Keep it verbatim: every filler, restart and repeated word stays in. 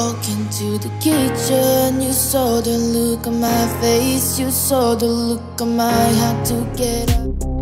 walk into the kitchen, you saw the look on my face, you saw the look on my, had to get up.